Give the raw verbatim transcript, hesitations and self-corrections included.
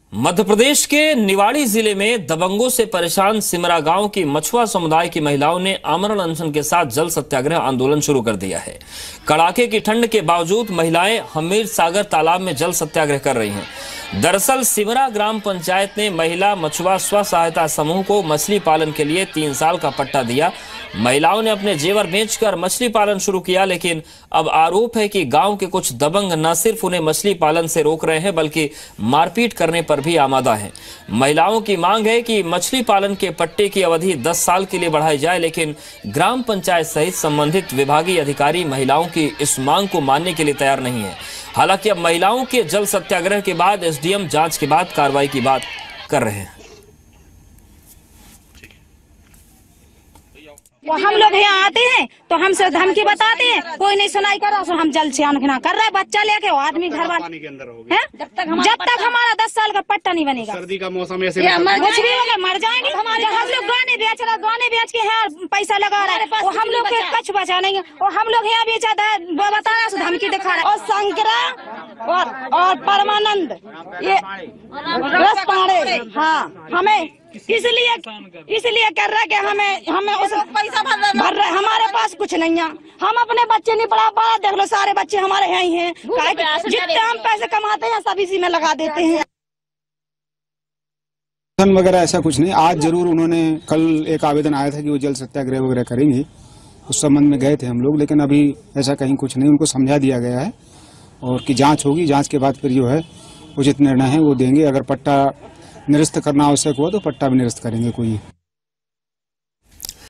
मध्य प्रदेश के निवाड़ी जिले में दबंगों से परेशान सिमरा गांव की मछुआ समुदाय की महिलाओं ने आमरण अनशन के साथ जल सत्याग्रह आंदोलन शुरू कर दिया है। कड़ाके की ठंड के बावजूद महिलाएं हमीर सागर तालाब में जल सत्याग्रह कर रही हैं। दरअसल सिमरा ग्राम पंचायत ने महिला मछुआ स्व सहायता समूह को मछली पालन के लिए तीन साल का पट्टा दिया। महिलाओं ने अपने जेवर बेचकर मछली पालन शुरू किया, लेकिन अब आरोप है कि गांव के कुछ दबंग न सिर्फ उन्हें मछली पालन से रोक रहे हैं बल्कि मारपीट करने पर भी आमादा है। महिलाओं की मांग है कि मछली पालन के पट्टे की अवधि दस साल के लिए बढ़ाई जाए, लेकिन ग्राम पंचायत सहित संबंधित विभागीय अधिकारी महिलाओं की इस मांग को मानने के लिए तैयार नहीं है। हालांकि अब महिलाओं के जल सत्याग्रह के बाद एसडीएम जांच के बाद कार्रवाई की बात कर रहे हैं। वो हम लोग यहाँ आते हैं तो हमसे धमकी बताते हैं, कोई नहीं सुनाई कर रहा, हम जल से अनखना कर रहे हैं। बच्चा लेके वो आदमी घर वाले है, जब तक जब तक हमारा दस साल का पट्टा नहीं बनेगा। सर्दी का मौसम ऐसे कुछ भी होगा, मर जाएंगे। हम लोग गाने बेच रहे, गाने बेच के है पैसा लगा रहे हैं, वो हम लोग के कछ बचा नहीं है। और हम लोग यहाँ बेचा था, वो बता रहा है, धमकी दिखा रहा है। और शंकरा और और परमानंद ये रस पाड़े, हाँ हमें इसलिए इसलिए कर रहा है कि हमें हमें उस पैसा भर रहे, हमारे पास कुछ नहीं है। हम अपने बच्चे नहीं पढ़ा पा, देख लो सारे बच्चे हमारे यहाँ ही हैं। जितने हम पैसे कमाते हैं सब इसी में लगा देते हैं। वगैरह ऐसा कुछ नहीं। आज जरूर उन्होंने, कल एक आवेदन आया था कि वो जल सत्याग्रह वगैरह करेंगे, उस संबंध में गए थे हम लोग, लेकिन अभी ऐसा कहीं कुछ नहीं। उनको समझा दिया गया है और कि जांच होगी, जांच के बाद फिर जो है उचित निर्णय है वो देंगे। अगर पट्टा निरस्त करना आवश्यक हुआ तो पट्टा भी निरस्त करेंगे कोई।